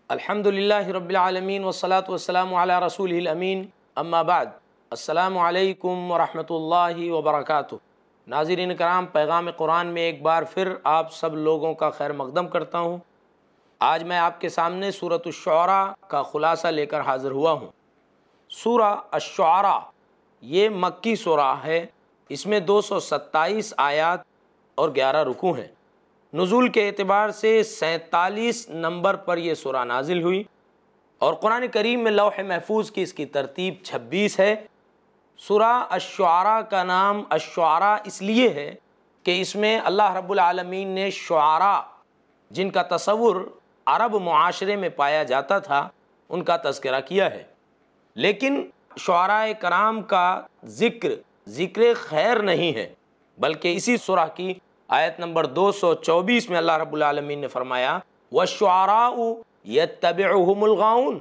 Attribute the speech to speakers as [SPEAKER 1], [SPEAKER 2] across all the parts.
[SPEAKER 1] الحمدللہ رب العالمین والصلاة والسلام علی رسولہ الامین، اما بعد، السلام علیکم ورحمۃ اللہ وبرکاتہ۔ ناظرین کرام، پیغام قرآن میں ایک بار پھر آپ سب لوگوں کا خیر مقدم کرتا ہوں۔ آج میں آپ کے سامنے سورۃ الشعراء کا خلاصہ لے کر حاضر ہوا ہوں۔ سورہ الشعراء یہ مکی سورہ ہے، اس میں 227 آیات اور 11 رکوع ہیں۔ نزول کے اعتبار سے 47 نمبر پر یہ سورہ نازل ہوئی، اور قرآن کریم میں لوح محفوظ کی اس کی ترتیب 26 ہے۔ سورہ الشعراء کا نام الشعراء اس لیے ہے کہ اس میں اللہ رب العالمین نے شعراء جن کا تصور عرب معاشرے میں پایا جاتا تھا ان کا تذکرہ کیا ہے، لیکن شعراء کرام کا ذکر خیر نہیں ہے، بلکہ اسی سورہ کی آیت نمبر 224 میں اللہ رب العالمین نے فرمایا وَالشُّعَرَاءُ يَتَّبِعُهُمُ الْغَاوُونَ۔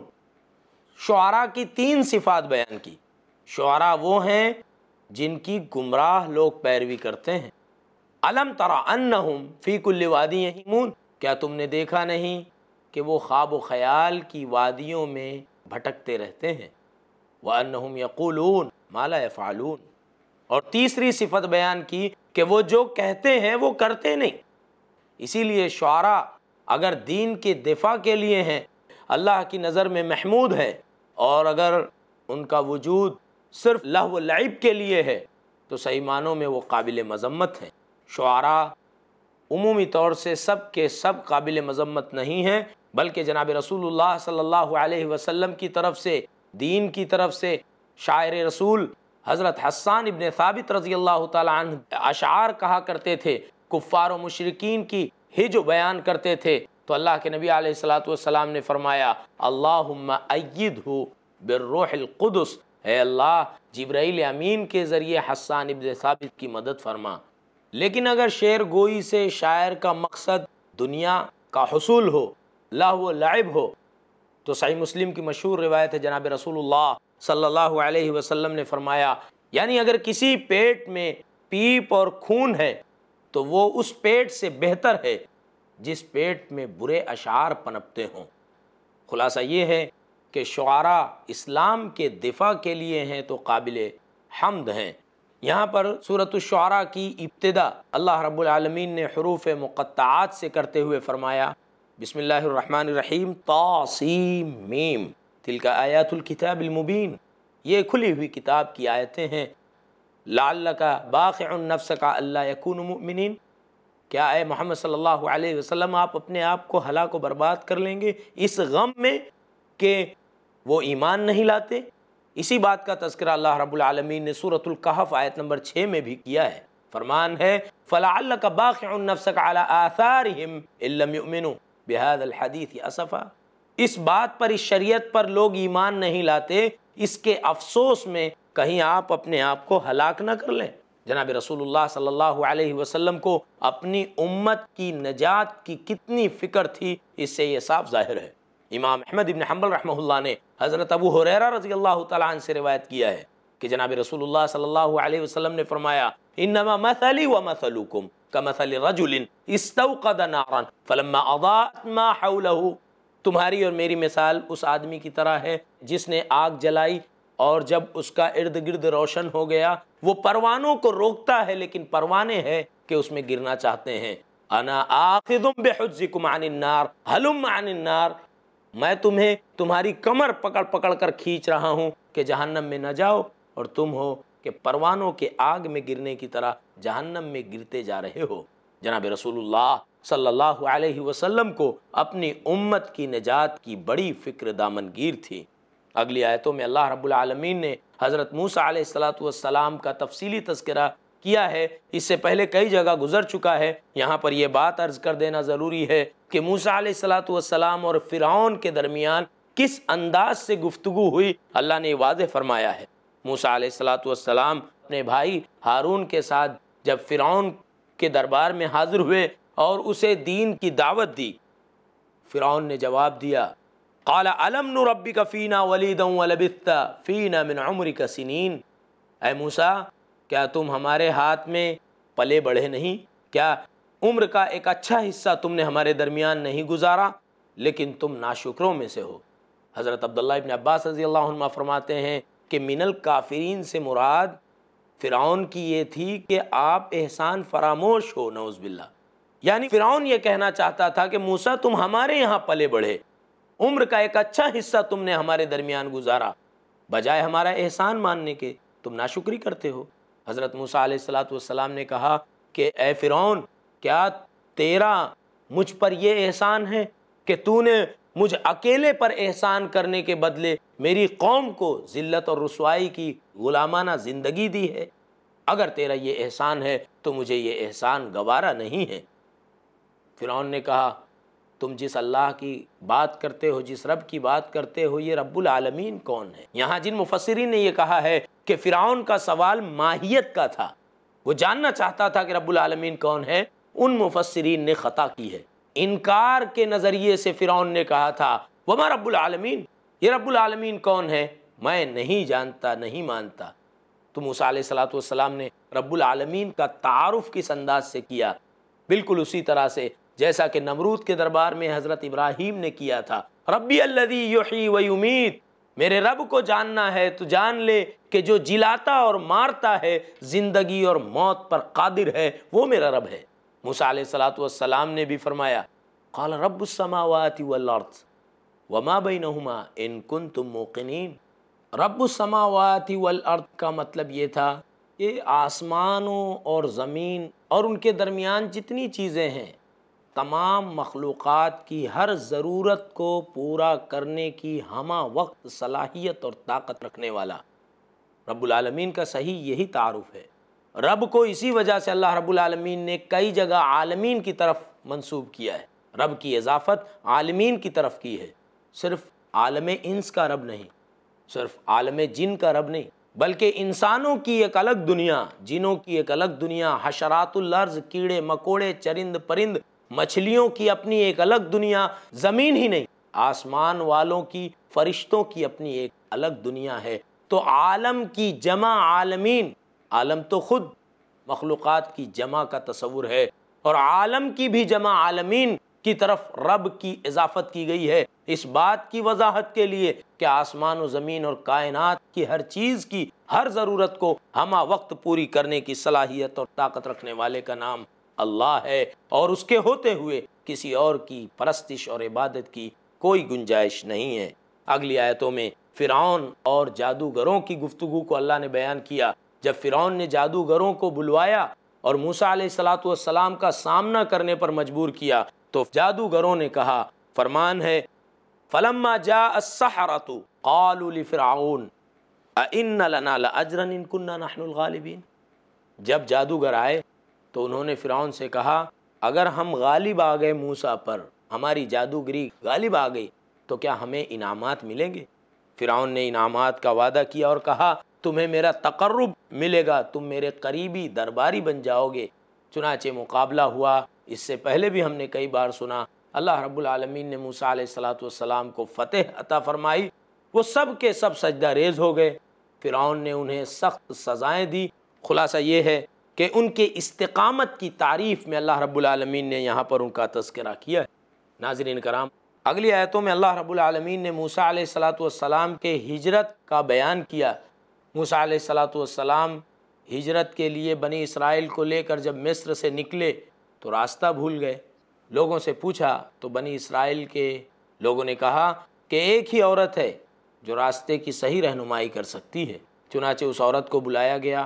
[SPEAKER 1] شعراء کی 3 صفات بیان کی۔ شعراء وہ ہیں جن کی گمراہ لوگ پیروی کرتے ہیں۔ أَلَمْ تَرَ أَنَّهُمْ فِي كُلِّ وَادٍ يَهِيمُونَ، کیا تم نے دیکھا نہیں کہ وہ خواب و خیال کی وادیوں میں بھٹکتے رہتے ہیں۔ وَأَنَّهُمْ يَقُولُونَ مَا لَا يَفْعَلُونَ، اور تیسری صفت بیان کی کہ وہ جو کہتے ہیں وہ کرتے نہیں۔ اسی لیے شعراء اگر دین کے دفاع کے لیے ہیں، اللہ کی نظر میں محمود ہے، اور اگر ان کا وجود صرف لہو و لعب کے لیے ہے تو صحیح معنوں میں وہ قابل مذمت ہیں۔ شعراء عمومی طور سے سب کے سب قابل مذمت نہیں ہیں، بلکہ جناب رسول اللہ صلی اللہ علیہ وسلم کی طرف سے، دین کی طرف سے شاعر رسول حضرت حسان ابن ثابت رضی اللہ تعالیٰ عنہ اشعار کہا کرتے تھے، کفار و مشرکین کی ہجو بیان کرتے تھے، تو اللہ کے نبی علیہ الصلاۃ والسلام نے فرمایا اللہم ایدہ بالروح القدس، اے اللہ جبرائیل امین کے ذریعے حسان ابن ثابت کی مدد فرما۔ لیکن اگر شعر گوئی سے شاعر کا مقصد دنیا کا حصول ہو، لہو و لعب ہو، تو صحیح مسلم کی مشہور روایت ہے، جناب رسول اللہ صلی اللہ علیہ وسلم نے فرمایا، یعنی اگر کسی پیٹ میں پیپ اور خون ہے تو وہ اس پیٹ سے بہتر ہے جس پیٹ میں برے اشعار پنپتے ہوں۔ خلاصہ یہ ہے کہ شعراء اسلام کے دفاع کے لیے ہیں تو قابل حمد ہیں۔ یہاں پر سورۃ الشعراء کی ابتدا اللہ رب العالمین نے حروف مقطعات سے کرتے ہوئے فرمایا بسم اللہ الرحمن الرحیم طاسیم، تلک آیات الکتاب المبین، یہ کھلی ہوئی کتاب کی آیتیں ہیں۔ لعلک باخع نفسک الا یکونوا مؤمنین، کیا اے محمد صلی اللہ علیہ وسلم آپ اپنے آپ کو ہلاک و برباد کر لیں گے اس غم میں کہ وہ ایمان نہیں لاتے؟ اسی بات کا تذکرہ اللہ رب العالمین نے سورۃ الکہف آیت نمبر 6 میں بھی کیا ہے۔ فرمان ہے فلعلک باخع نفسک علی آثارہم ان لم یؤمنوا بہذا الحدیث اسفا، اس بات پر، اس شریعت پر لوگ ایمان نہیں لاتے، اس کے افسوس میں کہیں آپ اپنے آپ کو ہلاک نہ کر لیں۔ جناب رسول اللہ صلی اللہ علیہ وسلم کو اپنی امت کی نجات کی کتنی فکر تھی، اس سے یہ صاف ظاہر ہے۔ امام احمد بن حنبل رحمہ اللہ نے حضرت ابو ہریرہ رضی اللہ تعالیٰ عنہ سے روایت کیا ہے کہ جناب رسول اللہ صلی اللہ علیہ وسلم نے فرمایا انما مثلی ومثلکم کمثل رجل استوقد نارا فلما اضاءت ما حولہ، تمہاری اور میری مثال اس آدمی کی طرح ہے جس نے آگ جلائی، اور جب اس کا ارد گرد روشن ہو گیا، وہ پروانوں کو روکتا ہے لیکن پروانے ہیں کہ اس میں گرنا چاہتے ہیں۔ انا آخذ بحجزکم عن النار ہلم عن النار، میں تمہیں تمہاری کمر پکڑ پکڑ کر کھینچ رہا ہوں کہ جہنم میں نہ جاؤ، اور تم ہو کہ پروانوں کے آگ میں گرنے کی طرح جہنم میں گرتے جا رہے ہو۔ جناب رسول اللہ صلی اللہ علیہ وسلم کو اپنی امت کی نجات کی بڑی فکر دامنگیر تھی۔ اگلی آیتوں میں اللہ رب العالمین نے حضرت موسیٰ علیہ السلام کا تفصیلی تذکرہ کیا ہے، اس سے پہلے کئی جگہ گزر چکا ہے۔ یہاں پر یہ بات عرض کر دینا ضروری ہے کہ موسیٰ علیہ السلام اور فرعون کے درمیان کس انداز سے گفتگو ہوئی، اللہ نے واضح فرمایا ہے۔ موسیٰ علیہ السلام اپنے بھائی ہارون کے ساتھ جب فرعون کے دربار میں حاضر ہوئے اور اسے دین کی دعوت دی، فرعون نے جواب دیا قال الم نربک فینا ولیدا ولبثت فینا من عمرک سنین، اے موسیٰ کیا تم ہمارے ہاتھ میں پلے بڑھے نہیں؟ کیا عمر کا ایک اچھا حصہ تم نے ہمارے درمیان نہیں گزارا؟ لیکن تم ناشکروں میں سے ہو۔ حضرت عبداللہ ابن عباس رضی اللہ عنہ فرماتے ہیں کہ من الکافرین سے مراد فرعون کی یہ تھی کہ آپ احسان فراموش ہو، نعوذ باللہ۔ یعنی فرعون یہ کہنا چاہتا تھا کہ موسیٰ تم ہمارے یہاں پلے بڑھے، عمر کا ایک اچھا حصہ تم نے ہمارے درمیان گزارا، بجائے ہمارا احسان ماننے کے تم ناشکری کرتے ہو۔ حضرت موسیٰ علیہ السلام نے کہا کہ اے فرعون، کیا تیرا مجھ پر یہ احسان ہے کہ تو نے مجھ اکیلے پر احسان کرنے کے بدلے میری قوم کو ذلت اور رسوائی کی غلامانہ زندگی دی ہے؟ اگر تیرا یہ احسان ہے تو مجھے یہ احسان گوارا نہیں ہے۔ فرعون نے کہا تم جس اللہ کی بات کرتے ہو، جس رب کی بات کرتے ہو، یہ رب العالمین کون ہے؟ یہاں جن مفسرین نے یہ کہا ہے کہ فرعون کا سوال ماہیت کا تھا، وہ جاننا چاہتا تھا کہ رب العالمین کون ہے، ان مفسرین نے خطا کی ہے۔ انکار کے نظریے سے فرعون نے کہا تھا وما رب العالمین، یہ رب العالمین کون ہے؟ میں نہیں جانتا، نہیں مانتا۔ تو موسیٰ علیہ السلام نے رب العالمین کا تعارف کس انداز سے کیا؟ بالکل اسی طرح سے جیسا کہ نمرود کے دربار میں حضرت ابراہیم نے کیا تھا، ربی الذی یحیی و یمیت، میرے رب کو جاننا ہے تو جان لے کہ جو جلاتا اور مارتا ہے، زندگی اور موت پر قادر ہے، وہ میرا رب ہے۔ موسیٰ علیہ السلام نے بھی فرمایا قال رب السماوات والارض وما بینہما ان کنتم موقنین۔ رب السماوات والارض کا مطلب یہ تھا کہ آسمانوں اور زمین اور ان کے درمیان جتنی چیزیں ہیں، تمام مخلوقات کی ہر ضرورت کو پورا کرنے کی ہمہ وقت صلاحیت اور طاقت رکھنے والا رب العالمین کا صحیح یہی تعارف ہے۔ رب کو اسی وجہ سے اللہ رب العالمین نے کئی جگہ عالمین کی طرف منسوب کیا ہے، رب کی اضافت عالمین کی طرف کی ہے، صرف عالم انس کا رب نہیں، صرف عالم جن کا رب نہیں، بلکہ انسانوں کی ایک الگ دنیا، جنوں کی ایک الگ دنیا، حشرات الارض، کیڑے مکوڑے، چرند پرند، مچھلیوں کی اپنی ایک الگ دنیا، زمین ہی نہیں، آسمان والوں کی، فرشتوں کی اپنی ایک الگ دنیا ہے۔ تو عالم کی جمع عالمین، عالم تو خود مخلوقات کی جمع کا تصور ہے، اور عالم کی بھی جمع عالمین کی طرف رب کی اضافت کی گئی ہے، اس بات کی وضاحت کے لیے کہ آسمان و زمین اور کائنات کی ہر چیز کی ہر ضرورت کو ہمہ وقت پوری کرنے کی صلاحیت اور طاقت رکھنے والے کا نام اللہ ہے، اور اس کے ہوتے ہوئے کسی اور کی پرستش اور عبادت کی کوئی گنجائش نہیں ہے۔ اگلی آیتوں میں فرعون اور جادوگروں کی گفتگو کو اللہ نے بیان کیا۔ جب فرعون نے جادوگروں کو بلوایا اور موسیٰ علیہ السلام کا سامنا کرنے پر مجبور کیا تو جادوگروں نے کہا، فرمان ہے فَلَمَّا جَاءَ السَّحَرَةُ قَالُوا لِفِرْعَوْنَ أَإِنَّ لَنَا لَأَجْرًا إِن كُنَّا نَحْنُ الْغَالِبِينَ۔ جب جادوگر آئے تو انہوں نے فرعون سے کہا اگر ہم غالب آ گئے موسیٰ پر، ہماری جادوگری غالب آ گئی تو کیا ہمیں انعامات ملیں گے؟ فرعون نے انعامات کا وعدہ کیا اور کہا تمہیں میرا تقرب ملے گا، تم میرے قریبی درباری بن جاؤ گے۔ چنانچہ مقابلہ ہوا۔ اس سے پہلے بھی ہم نے کئی بار سنا اللہ رب العالمین نے موسیٰ علیہ السلام کو فتح عطا فرمائی، وہ سب کے سب سجدہ ریز ہو گئے، فرعون نے انہیں سخت سزائیں دی۔ خلاصہ یہ ہے کہ ان کے استقامت کی تعریف میں اللہ رب العالمین نے یہاں پر ان کا تذکرہ کیا ہے۔ ناظرین کرام، اگلی آیتوں میں اللہ رب العالمین نے موسیٰ علیہ السلام کے ہجرت کا بیان کیا۔ موسیٰ علیہ السلام ہجرت کے لیے بنی اسرائیل کو لے کر جب مصر سے نکلے تو راستہ بھول گئے۔ لوگوں سے پوچھا تو بنی اسرائیل کے لوگوں نے کہا کہ ایک ہی عورت ہے جو راستے کی صحیح رہنمائی کر سکتی ہے۔ چنانچہ اس عورت کو بلایا گیا۔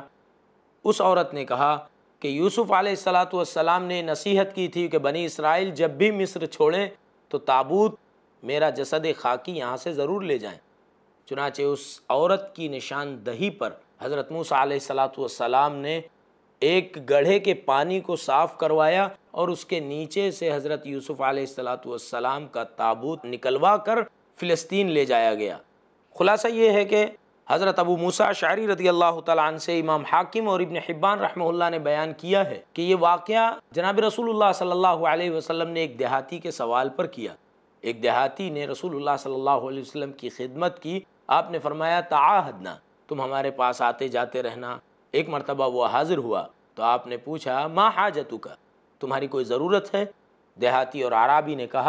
[SPEAKER 1] اس عورت نے کہا کہ یوسف علیہ السلام نے نصیحت کی تھی کہ بنی اسرائیل جب بھی مصر چھوڑیں تو تابوت میرا جسد خاکی یہاں سے ضرور لے جائیں۔ چنانچہ اس عورت کی نشاندہی پر حضرت موسیٰ علیہ السلام نے ایک گڑھے کے پانی کو صاف کروایا اور اس کے نیچے سے حضرت یوسف علیہ السلام کا تابوت نکلوا کر فلسطین لے جایا گیا۔ خلاصہ یہ ہے کہ حضرت ابو موسیٰ اشعری رضی اللہ تعالیٰ عنہ سے امام حاکم اور ابن حبان رحمہ اللہ نے بیان کیا ہے کہ یہ واقعہ جناب رسول اللہ صلی اللہ علیہ وسلم نے ایک دیہاتی کے سوال پر کیا۔ ایک دیہاتی نے رسول اللہ صلی اللہ علیہ وسلم کی خدمت کی۔ آپ نے فرمایا تعاہدنا، تم ہمارے پاس آتے جاتے رہنا۔ ایک مرتبہ وہ حاضر ہوا تو آپ نے پوچھا ما حاجتک، تمہاری کوئی ضرورت ہے؟ دیہاتی اور عرابی نے کہا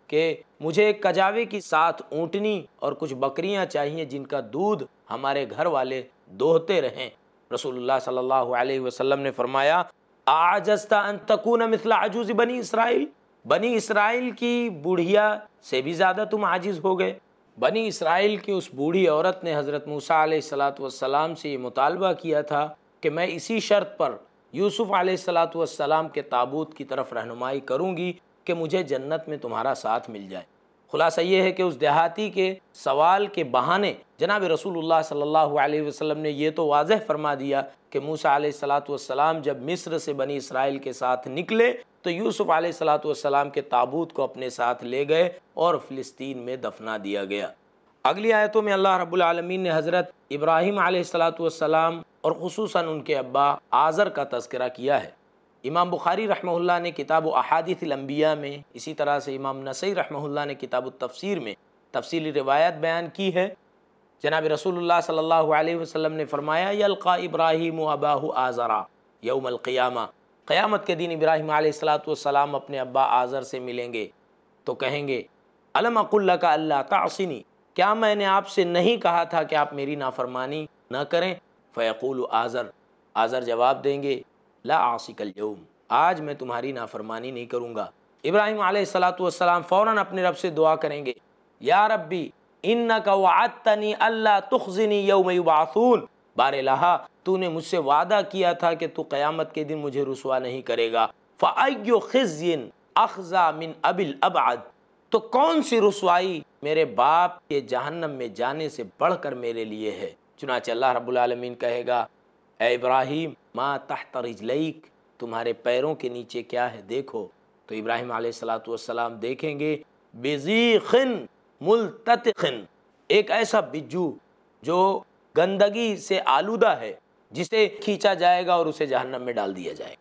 [SPEAKER 1] کہ مجھے ایک کجاوے کی 7 اونٹنی اور کچھ بکریاں چاہیے جن کا دودھ ہمارے گھر والے دوہتے رہیں۔ رسول اللہ صلی اللہ علیہ وسلم نے فرمایا اعجزت ان تکون مثل عجوز بنی اسرائیل، بنی اسرائیل کی بوڑھیا سے بھی زیادہ تم عاجز ہو گئے۔ بنی اسرائیل کی اس بوڑھی عورت نے حضرت موسیٰ علیہ السلام سے یہ مطالبہ کیا تھا کہ میں اسی شرط پر یوسف علیہ السلام کے تابوت کی طرف رہنمائی کروں گی کہ مجھے جنت میں تمہارا ساتھ مل جائے۔ خلاصہ یہ ہے کہ اس دیہاتی کے سوال کے بہانے جناب رسول اللہ صلی اللہ علیہ وسلم نے یہ تو واضح فرما دیا کہ موسیٰ علیہ السلام جب مصر سے بنی اسرائیل کے ساتھ نکلے تو یوسف علیہ السلام کے تابوت کو اپنے ساتھ لے گئے اور فلسطین میں دفنا دیا گیا۔ اگلی آیتوں میں اللہ رب العالمین نے حضرت ابراہیم علیہ السلام اور خصوصاً ان کے ابا آزر کا تذکرہ کیا ہے۔ امام بخاری رحمہ اللہ نے کتاب احادیث الانبیاء میں، اسی طرح سے امام نسائی رحمہ اللہ نے کتاب التفسیر میں تفصیلی روایت بیان کی ہے۔ جناب رسول اللہ صلی اللہ علیہ وسلم نے فرمایا یلقی ابراہیم اباہ آزرا یوم القیامہ، قیامت کے دن ابراہیم علیہ السلام اپنے ابا آزر سے ملیں گے تو کہیں گے الم اقل لک الا تعصنی، کیا میں نے آپ سے نہیں کہا تھا کہ آپ میری نافرمانی نہ کریں؟ فیقول آزر جواب دیں گے لا اعصیک اليوم، آج میں تمہاری نافرمانی نہیں کروں گا۔ ابراہیم علیہ السلام فوراً اپنے رب سے دعا کریں گے یا ربی انک وعدتنی الا تخزنی یوم یبعثون، بار الہ تو نے مجھ سے وعدہ کیا تھا کہ تو قیامت کے دن مجھے رسوا نہیں کرے گا۔ فأی خزی اخزا من ابی الابعد، تو کون سی رسوائی میرے باپ کے جہنم میں جانے سے بڑھ کر میرے لیے ہے۔ چنانچہ اللہ رب العالمین کہے گا اے ابراہیم ما تحت رجلیک، تمہارے پیروں کے نیچے کیا ہے دیکھو۔ تو ابراہیم علیہ السلام دیکھیں گے بزیخ ملتطخ، ایک ایسا بجو جو گندگی سے آلودہ ہے جسے کھینچا جائے گا اور اسے جہنم میں ڈال دیا جائے گا۔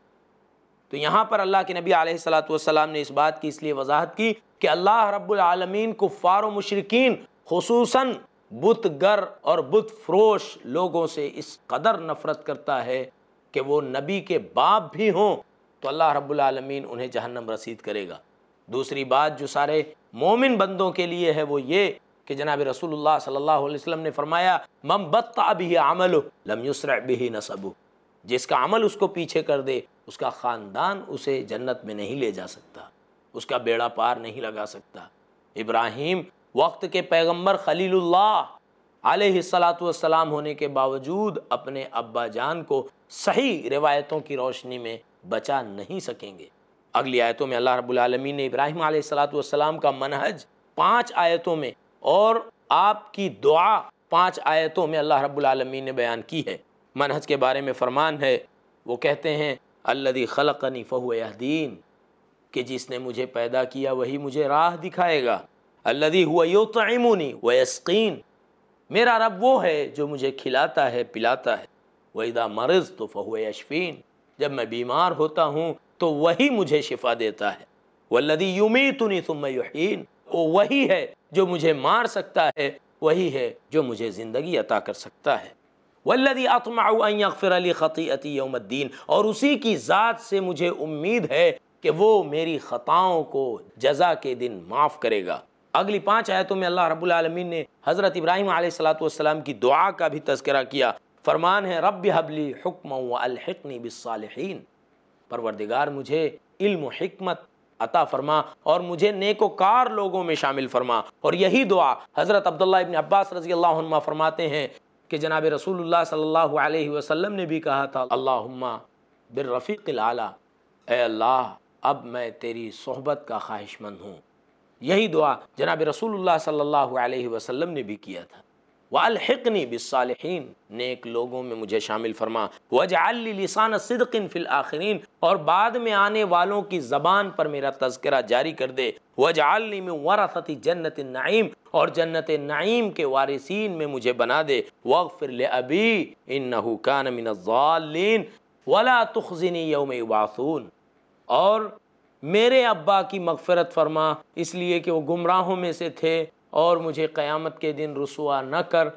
[SPEAKER 1] تو یہاں پر اللہ کے نبی علیہ السلام نے اس بات کی اس لیے وضاحت کی کہ اللہ رب العالمین کفار و مشرکین خصوصاً بت گر اور بت فروش لوگوں سے اس قدر نفرت کرتا ہے کہ وہ نبی کے باپ بھی ہوں تو اللہ رب العالمین انہیں جہنم رسید کرے گا۔ دوسری بات جو سارے مومن بندوں کے لیے ہے وہ یہ کہ جناب رسول اللہ صلی اللہ علیہ وسلم نے فرمایا من بطأ به عملہ لم یسرع به نسبہ، جس کا عمل اس کو پیچھے کر دے اس کا خاندان اسے جنت میں نہیں لے جا سکتا، اس کا بیڑا پار نہیں لگا سکتا۔ ابراہیم وقت کے پیغمبر خلیل اللہ علیہ السلام ہونے کے باوجود اپنے ابا جان کو صحیح روایتوں کی روشنی میں بچا نہیں سکیں گے۔ اگلی آیتوں میں اللہ رب العالمین نے ابراہیم علیہ السلام کا منہج 5 آیتوں میں اور آپ کی دعا 5 آیتوں میں اللہ رب العالمین نے بیان کی ہے۔ منہج کے بارے میں فرمان ہے، وہ کہتے ہیں الذی خلقنی فہو یہدین، کہ جس نے مجھے پیدا کیا وہی مجھے راہ دکھائے گا۔ الذی هو یطعمنی ویسقین، میرا رب وہ ہے جو مجھے کھلاتا ہے پلاتا ہے۔ وَإِذَا مَرِضْتُ فَهُوَ يَشْفِينِ، جب میں بیمار ہوتا ہوں تو وہی مجھے شفا دیتا ہے۔ وَالَّذِي يُمِيتُنِي ثُمَّ يُحْيِينِ، وہ وہی ہے جو مجھے مار سکتا ہے، وہی ہے جو مجھے زندگی عطا کر سکتا ہے۔ وَالَّذِي أَطْمَعُ أَن يَغْفِرَ لِي خَطِيئَتِي يَوْمَ الدِّينِ، اور اسی کی ذات سے مجھے امید ہے کہ وہ میری خطاؤں کو جزا کے دن معاف کرے گا۔ اگلی 5 آیتوں میں اللہ رب العالمین نے حضرت ابراہیم علیہ السلام کی دعا کا بھی تذکرہ کیا۔ فرمان ہے رب ہب لی حکما والحقنی بالصالحین، پروردگار مجھے علم و حکمت عطا فرما اور مجھے نیکوکار لوگوں میں شامل فرما۔ اور یہی دعا حضرت عبداللہ ابن عباس رضی اللہ عنہ فرماتے ہیں کہ جناب رسول اللہ صلی اللہ علیہ وسلم نے بھی کہا تھا اللہم بالرفیق الاعلیٰ، اے اللہ اب میں تیری صحبت کا خواہش مند ہوں۔ یہی دعا جناب رسول اللہ صلی اللہ علیہ وسلم نے بھی کیا تھا۔ وَأَلْحِقْنِي بِالصَّالِحِينَ، نیک لوگوں میں مجھے شامل فرما۔ وَاجْعَلْ لِي لِسَانَ صِدْقٍ فِي الْآخِرِينَ، اور بعد میں آنے والوں کی زبان پر میرا تذکرہ جاری کر دے۔ وَاجْعَلْنِي مِن وَرَثَةِ جَنَّةِ النَّعِيمِ، اور جنت نعیم کے وارثین میں مجھے بنا دے۔ وَاغْفِرْ لِأَبِي إِنَّهُ كَانَ مِنَ الضَّالِّينَ وَلَا تُخْزِنِي يَوْمَ يُبْعَثُونَ، اور میرے ابا کی مغفرت فرما اس لیے کہ وہ گمراہوں میں سے تھے اور مجھے قیامت کے دن رسوا نہ کر۔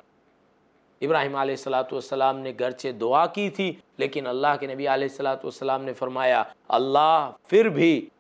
[SPEAKER 1] ابراہیم علیہ السلام نے گرچہ دعا کی تھی لیکن اللہ کے نبی علیہ السلام نے فرمایا اللہ پھر بھی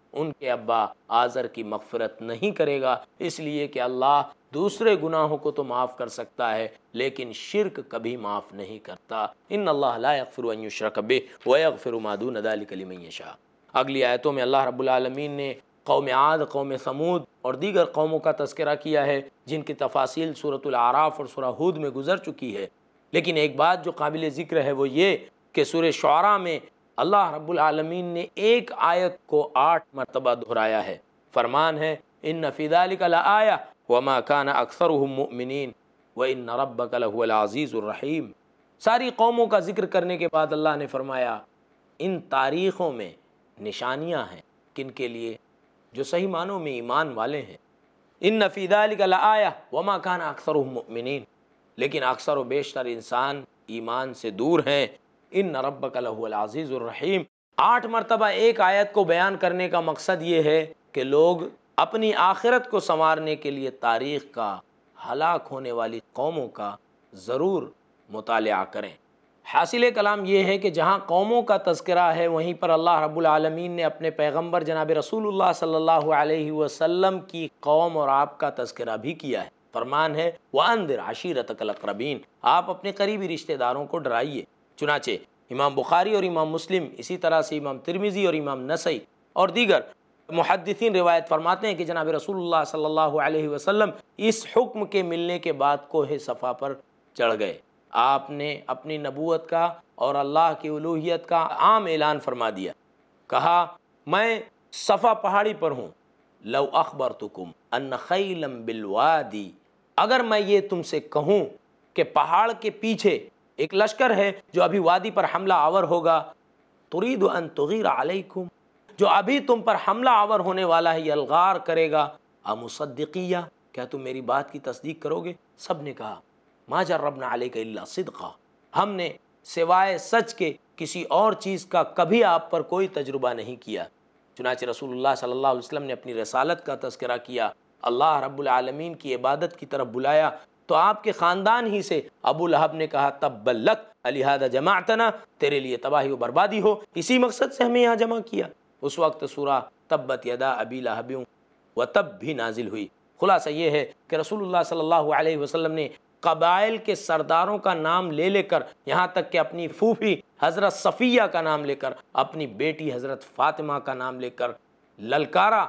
[SPEAKER 1] ان کے ابا آزر کی مغفرت نہیں کرے گا، اس لیے کہ اللہ دوسرے گناہوں کو تو معاف کر سکتا ہے لیکن شرک کبھی معاف نہیں کرتا۔ ان اللہ لا یغفر ان یشرک بہ ویغفر ما دون ذلک لمن یشاء۔ اگلی آیتوں میں اللہ رب العالمین نے قوم عاد، قوم ثمود اور دیگر قوموں کا تذکرہ کیا ہے جن کی تفاصیل سورۃ الاعراف اور سورہ ہود میں گزر چکی ہے، لیکن ایک بات جو قابل ذکر ہے وہ یہ کہ سورہ شعراء میں اللہ رب العالمین نے ایک آیت کو 8 مرتبہ دہرایا ہے۔ فرمان ہے ان فی ذلک لآیہ وما کان اکثرهم مؤمنین وان ربک لہو العزیز الرحیم۔ ساری قوموں کا ذکر کرنے کے بعد اللہ نے فرمایا ان تاریخوں میں نشانیاں ہیں، کن کے لیے؟ جو صحیح معنوں میں ایمان والے ہیں۔ ان فی ذلک لآیہ وما کان اکثرهم مؤمنین، لیکن اکثر و بیشتر انسان ایمان سے دور ہیں۔ ان ربک لہو العزیز الرحیم۔ 8 مرتبہ ایک آیت کو بیان کرنے کا مقصد یہ ہے کہ لوگ اپنی آخرت کو سنوارنے کے لیے تاریخ کا، ہلاک ہونے والی قوموں کا ضرور مطالعہ کریں۔ حاصل کلام یہ ہے کہ جہاں قوموں کا تذکرہ ہے وہیں پر اللہ رب العالمین نے اپنے پیغمبر جناب رسول اللہ صلی اللہ علیہ وسلم کی قوم اور آپ کا تذکرہ بھی کیا ہے۔ فرمان ہے وَأَنذِرْ عَشِيرَتَكَ الْأَقْرَبِينَ، آپ اپنے قریبی رشتہ داروں کو ڈرائیے۔ چنانچہ امام بخاری اور امام مسلم، اسی طرح سے امام ترمذی اور امام نسائی اور دیگر محدثین روایت فرماتے ہیں کہ جناب رسول اللہ صلی اللہ علیہ وسلم اس حکم کے ملنے کے بعد کوہ صفا پر چڑھ گئے۔ آپ نے اپنی نبوت کا اور اللہ کی الوہیت کا عام اعلان فرما دیا۔ کہا میں صفا پہاڑی پر ہوں، لو اخبرتکم ان خیلا بالوادی، اگر میں یہ تم سے کہوں کہ پہاڑ کے پیچھے ایک لشکر ہے جو ابھی وادی پر حملہ آور ہوگا، ترید ان تغیر علیکم، جو ابھی تم پر حملہ آور ہونے والا ہے، یلغار کرے گا، امصدقیہ، کیا تم میری بات کی تصدیق کرو گے؟ سب نے کہا ما جربنا علیک الا صدقا، ہم نے سوائے سچ کے کسی اور چیز کا کبھی آپ پر کوئی تجربہ نہیں کیا۔ چنانچہ رسول اللہ صلی اللہ علیہ وسلم نے اپنی رسالت کا تذکرہ کیا، اللہ رب العالمین کی عبادت کی طرف بلایا، تو آپ کے خاندان ہی سے ابو لہب نے کہا تبا لک لہذا جمعتنا، تیرے لیے تباہی و بربادی ہو، اسی مقصد سے ہمیں یہاں جمع کیا۔ اس وقت سورہ تبت یدا ابی لہب وتب بھی نازل ہوئی۔ خلاصہ یہ ہے کہ رسول اللہ صلی اللہ علیہ وسلم نے قبائل کے سرداروں کا نام لے لے کر، یہاں تک کہ اپنی پھوپھی حضرت صفیہ کا نام لے کر، اپنی بیٹی حضرت فاطمہ کا نام لے کر للکارا،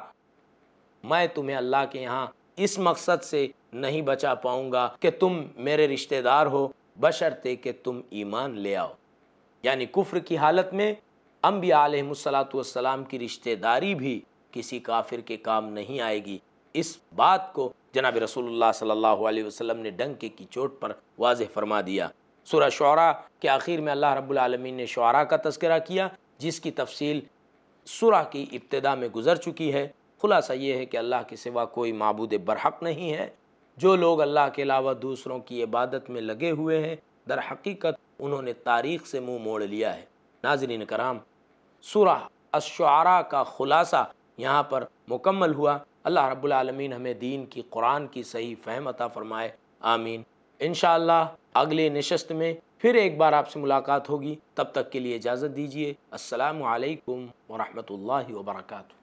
[SPEAKER 1] میں تمہیں اللہ کے یہاں اس مقصد سے نہیں بچا پاؤں گا کہ تم میرے رشتہ دار ہو، بشرطے کہ تم ایمان لے آؤ۔ یعنی کفر کی حالت میں انبیاء علیہ السلام کی رشتہ داری بھی کسی کافر کے کام نہیں آئے گی۔ اس بات کو جناب رسول اللہ صلی اللہ علیہ وسلم نے ڈنکے کی چوٹ پر واضح فرما دیا۔ سورہ شعراء کے آخر میں اللہ رب العالمین نے شعراء کا تذکرہ کیا، جس کی تفصیل سورہ کی ابتدا میں گزر چکی ہے۔ خلاصہ یہ ہے کہ اللہ کے سوا کوئی معبود برحق نہیں ہے۔ جو لوگ اللہ کے علاوہ دوسروں کی عبادت میں لگے ہوئے ہیں، در حقیقت انہوں نے تاریخ سے منہ موڑ لیا ہے۔ ناظرین کرام، سورہ الشعراء کا خلاصہ یہاں پر مکمل ہوا۔ اللہ رب العالمین ہمیں دین کی، قرآن کی صحیح فہم عطا فرمائے، آمین۔ انشاءاللہ اگلے نشست میں پھر ایک بار آپ سے ملاقات ہوگی، تب تک کے لیے اجازت دیجیے۔ السلام علیکم ورحمۃ اللہ وبرکاتہ۔